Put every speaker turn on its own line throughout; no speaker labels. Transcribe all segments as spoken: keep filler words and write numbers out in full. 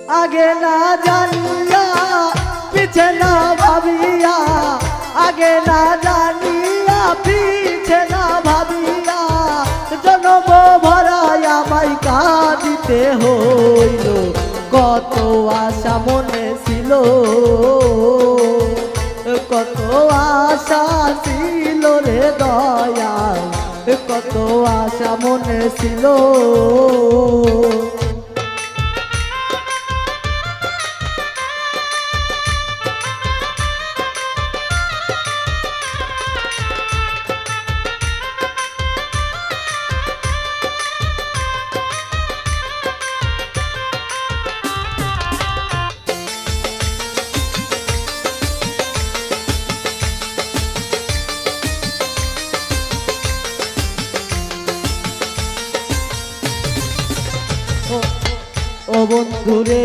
आगे ना जानिया पीछे ना भाबिया, आगे ना जानिया पीछे ना भाबिया, जन्म भराया माई काঁদিতে হইল। কত আশা মনে ছিল, কত আশা ছিল রে দয়াল, কত আশা মনে ছিল। ও বন্ধুরে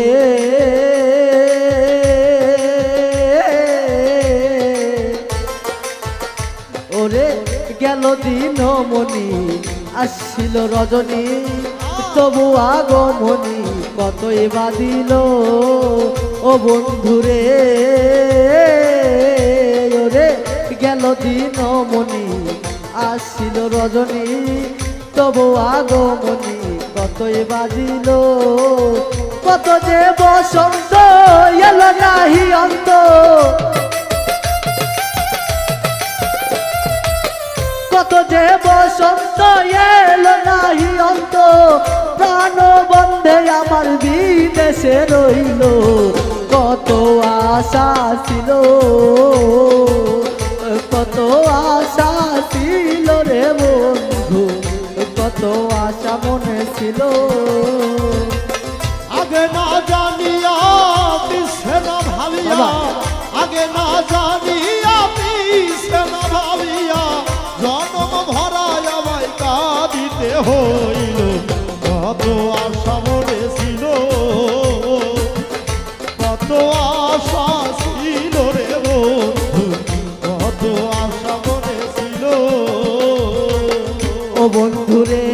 ওরে গেল দিন মনি আসছিল রজনী, তবু আগমনী কতই বাদিল। ও বন্ধুরে ওরে গেল দিন মনি আসছিল রজনী, তবু আগমনী কতই বাজিল। কত যে বসন্ত এলো নাহি অন্ত, কত যে বসন্ত এলো নাহি অন্ত, প্রাণ বন্ধে আমার বিদেশে রইল। কত আশা ছিল, কত আশা ছিল রে বন্ধু, কত আশা মনে ছিল।
আগে না জানিয়া পিছে না ভাবিয়া, আগে না জানিয়া পিছে না ভাবিয়া, জন্ম ভরায় আমায় কাঁদিতে হইল। কত আশা মনে ছিল, কত আশা ছিল রে বন্ধু, কত আশা মনে ছিল।
ও বন্ধুরে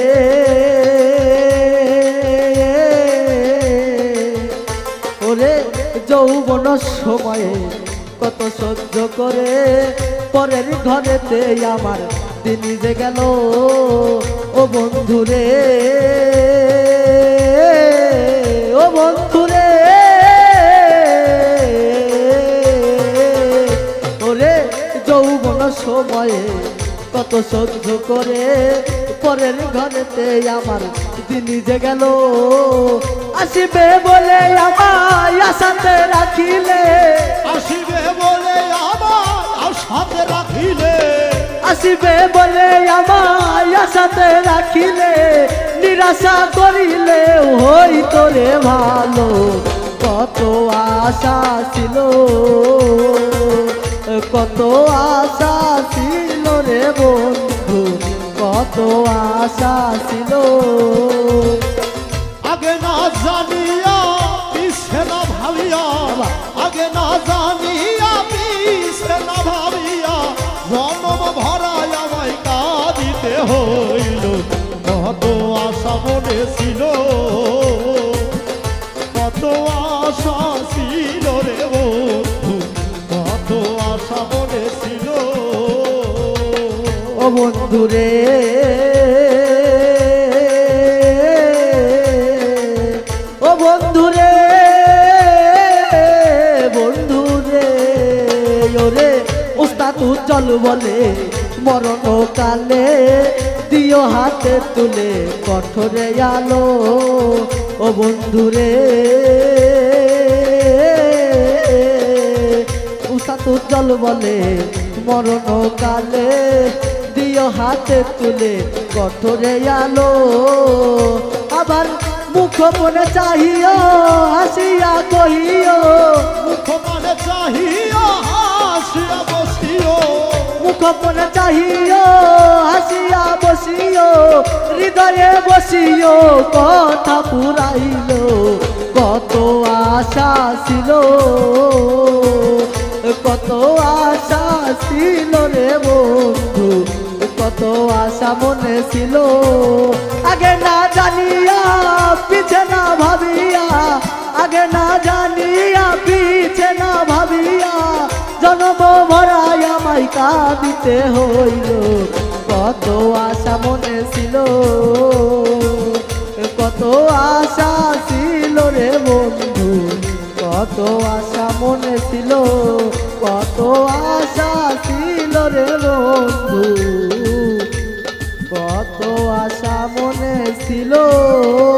ওরে যৌবন সময়ে কত সহ্য করে পরের ঘরেতে আমার দিন যে গেল। ও বন্ধুরে ও বন্ধুরে ওরে যৌবন সময়ে কত সহ্য করে পরের ঘরেতে আমার দিন যে গেল। আসিবে বলে আমায় আশাতে রাখিলে,
আসিবে বলে আমায় আশাতে রাখিলে,
আসিবে বলে আমায় আশাতে রাখিলে, নিরাশা করিলে হইত রে ভালো। কত আশা ছিল, কত আশা ছিল রে বন্ধু, কত আশা ছিল।
আগে না জানিয়া পিছে না ভাবিয়া, আগে না জানিয়া পিছে না ভাবিয়া, জন্ম ভরায় আমায় কাঁদিতে হইল। কত আশা মনে ছিল, কত আশা ছিল রে বন্ধু, কত আশা মনে ছিল।
ও বন্ধুরে ও বন্ধুরে বন্ধুরে ওরে উস্তাদ উজ্জ্বল বলে মরণ কালে দিও হাতে তুলে কঠোরে আলো। ও বন্ধুরে উস্তাদ উজ্জ্বল বলে মরণ কালে দিও হাতে তুলে কঠোরে আলো। আবার মুখ মনে চাহিও হাসিয়া কহিও,
মুখ মনে চাহিও হাসিয়া বসিও,
মুখ মনে চাহিও হাসিয়া বসিও, হৃদয়ে বসিও কথা পুরাইল। কত আশা ছিল, কত আশা ছিল রে বন্ধু, কত আশা মনে ছিল। আগে না জানিয়া পিছে না ভাবিয়া, আগে না জানিয়া পিছে না ভাবিয়া জন্ম ভরাই আমায় কাঁদিতে হইল কত আশা মনে ছিল কত আশা ছিল রে বন্ধু কত আশা মনে ছিল কত আশা ছিল রে বন্ধু কত আশা মনে ছিল।